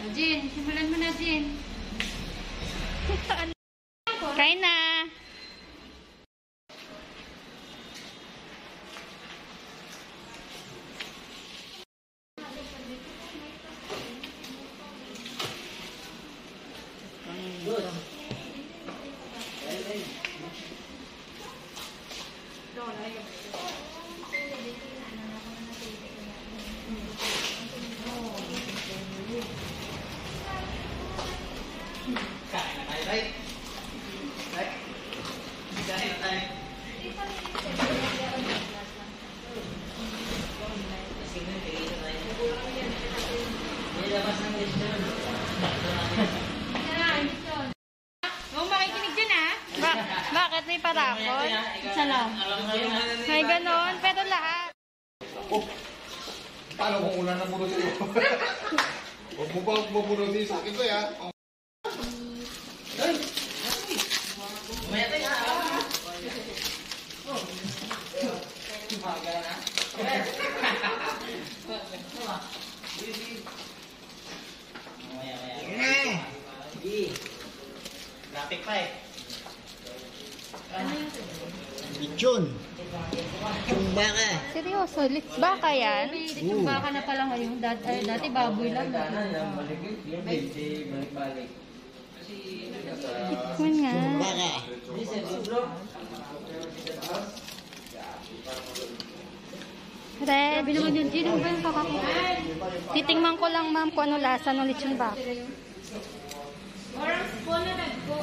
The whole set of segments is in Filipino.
Jin, simulan mo na, Jin. Kain na. Bakit may parakol? Isa lang. May ganon, pero lahat. Oh, paano kung ulan na bunod sa'yo? Huwag mo ba mabunod din sa akin ko, ya? Umaya tayo na. Umaga na. Umaya. Traffic pa eh. Lechon. Lechon baka. Seryoso, baka yan? Yung baka na pala ngayon. Dati baboy lang. Balik-balik. Tikman nga. Lechon baka. Red. Sabi naman yun, Jin, ano ba yung kakakuha? Titingman ko lang, ma'am, kung ano lasa ng lechon baka. Orang spoon na nagpo.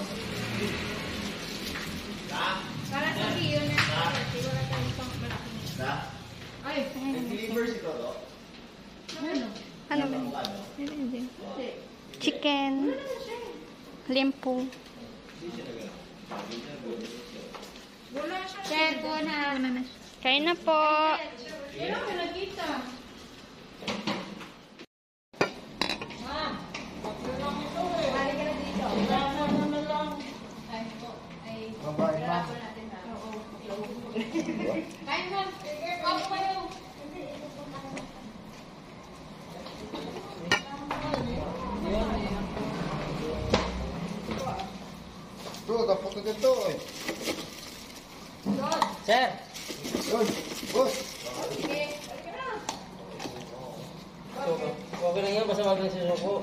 Para sa iyo na wala tayong pang malaki. Ay, Nag-deliver si Toto? Ano ba? Chicken. Limpo. wala siya. Check ko na. Kain na po. Pero ko nakita. Balik ka na dito. Ay, po. Ay, Babae pa. natin ha. Oo. Kain mo. Ako kayo. Bro, tapos na dito eh. Sir! Yun, boss. Okay lang yan, basta wag lang susuko.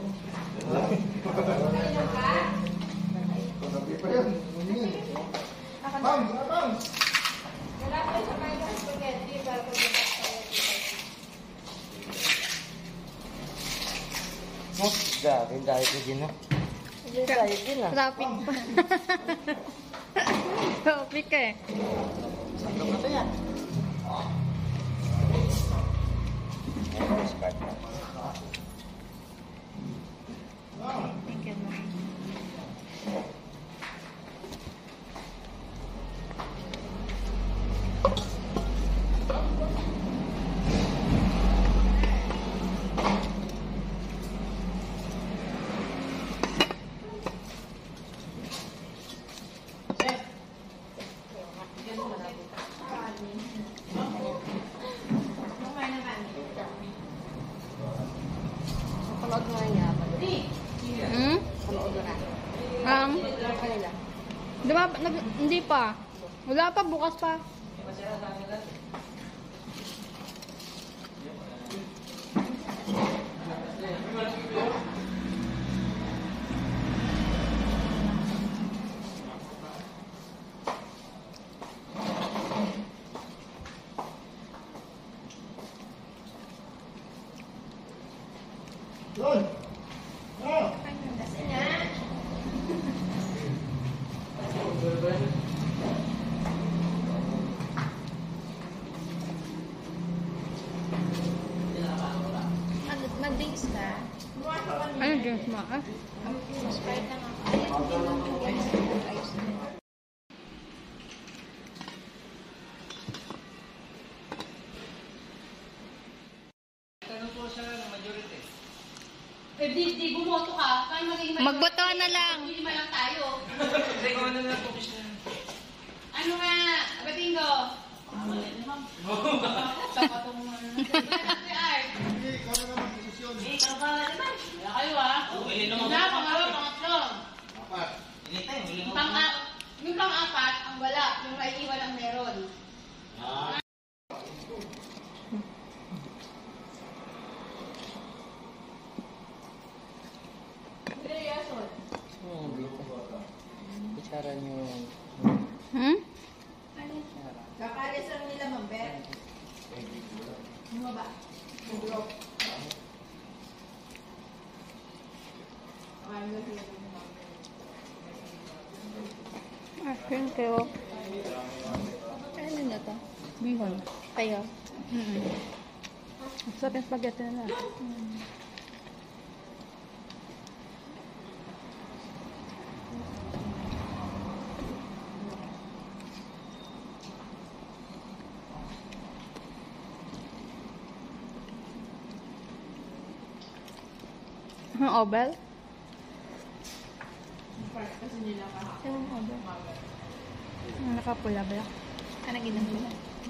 Sabi pa yan. Ma'am, ma'am. Wala ko sa mga spaghetti. Bago Oh, grabe, dahil ko din, no? Dahil din, ah. Traffic pa. Traffic ka eh. Sakto ka to yan. Thank you, ma'am. Panood mo niya. Hmm? Panood mo na. Kanila. Di ba, hindi pa. Wala pa, bukas pa. Yun. Oh. Mag-dings ka. Ano drinks mo? Ah? Sprite lang ako. Ayos na. Tanong po siya ng majority. Eh, di bumoto ka. Paano magiging Magboto na lang. Lima lang tayo. Hindi ko na lang po siya. Ano nga? Bating ko. Sa patong mo na. Art. Hindi, ikaw na naman, desisyon. Ikaw ba naman? Kayo ah. Na, pangalawa, pangatlo. Apat. Yung pang-apat, ang wala. Yung maiiwan ang meron. Seryoso. Kutsara niyo yung... Hmm? Kakalisan nila, Mambet. Ano ba? Buglo. Thank you. Ano na to? Bihon. Kayo? Sarap yung spaghetti na. Ang obel? Ang obel? Ang nakapula ba? Ano ginagawa?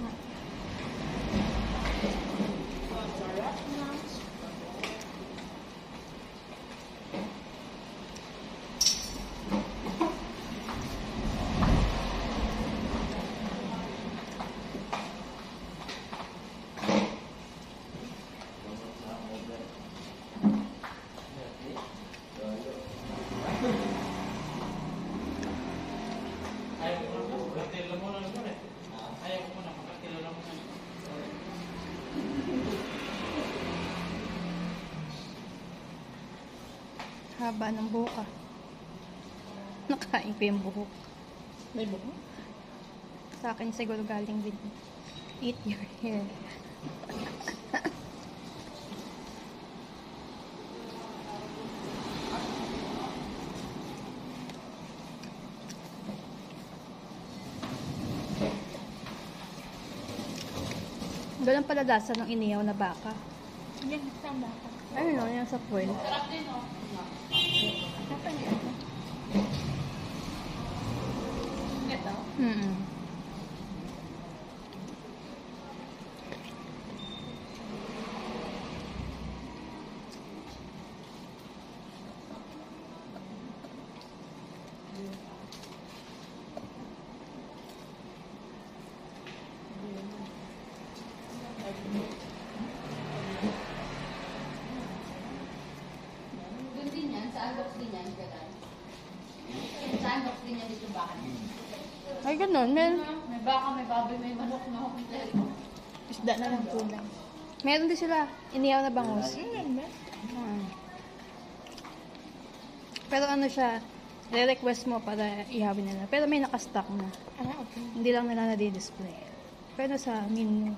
Haba ng buhok ah. Nakain ko yung buhok. May buhok? Sa akin siguro galing din. Eat your hair. Ganun pala lasa ng inihaw na baka. Yan, isang baka. Ayun o, yan sa foil. Sarap din, oh. Ito? Doon din yan, sa unbox din yan, gano'n. Sa unbox din yan dito baka. Ay, ganun. May May baka, may baboy, may manok na kompleto. isda na lang kulang. Meron din sila. Inihaw na bangus. Pero ano siya, re-request mo para ihawin nila. Pero may nakastock na. Okay. Hindi lang nila na-display. Pero sa menu.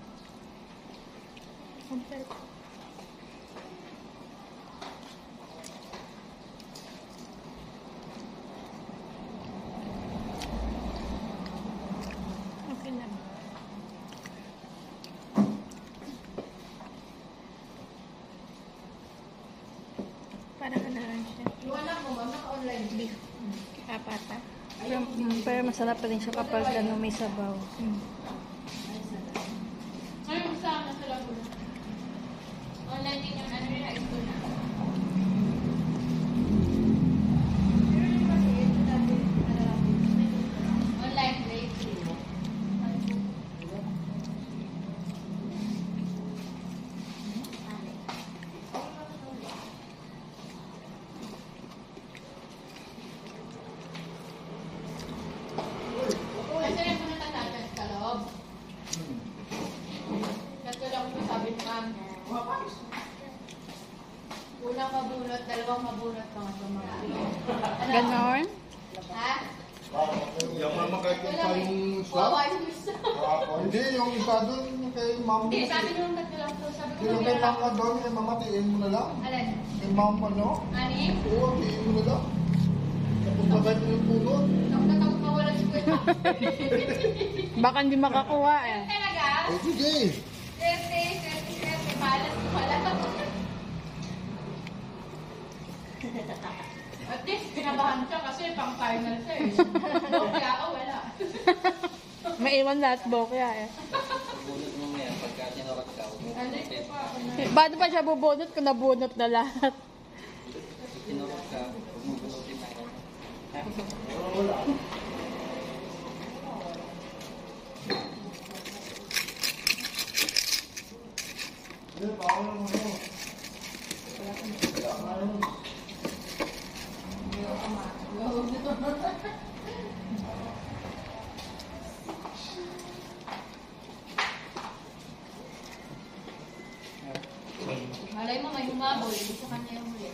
Okay lang. Parang ano lang siya. Yung anak mo, ma'am, naka-online beef. Apata. Pero masarap pa rin siya kapag ano, may sabaw. Ngayon sa ano sa Laguna? Online din yung ano yung high school na. Online grade 3. Kasi rin pumunta natin sa loob. Kasi lang ko sabi ni Ma'am, unang mabunot, dalawang mabunot, pangatlong mabunot. Ganon? Ha? Yung mama kahit yung Wala parang eh. isda. Wawa yung isa. Hindi, yung isa doon kay mama. Hindi, sabi niyo yung tatlo lang to. Sabi ko Yung kay meron mama doon, yung mama tiin mo na lang. Alin? Kay mama, no? Ani? Oo, tiin mo na lang. Tapos bagay mo yung punot. Takot na takot mawalan si Kuya. Baka hindi makakuha eh. Talaga? Eh, sige. Swerte, malas ko pala. At least, kinabahan siya kasi pang final siya eh. Kaya ako wala. Maiwan lahat bokya eh. Bulot mo ngayon pagka tinawag ka. Ano ko pa ako na. Paano pa siya bubunot kung nabunot na lahat? Malay mo may humabol, gusto ka niya yung huli.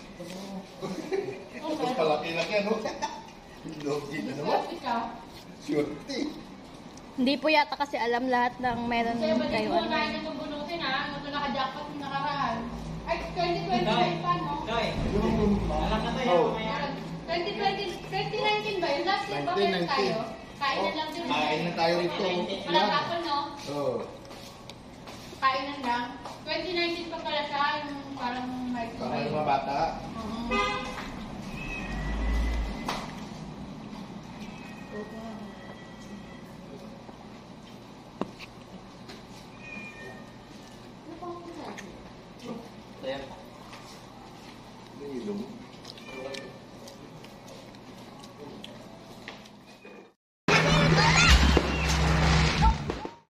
Ang palaki-laki ano? Logi na naman. Swerte ka. Swerte. Hindi po yata kasi alam lahat ng meron Kaya ba kayo. dito mo na yung bubunutin ha? Ano ito naka-jackpot yung nakaraan? Ay, 2020 pa no? Oh. 2019 ba yun? Last year ba meron 2019. tayo? Kainan lang din. Kain na tayo rito. Walang tapon no? Oh. Kainan lang. 2019 pa pala siya, yung parang may Baka yung mga bata. Ayan. May ilong.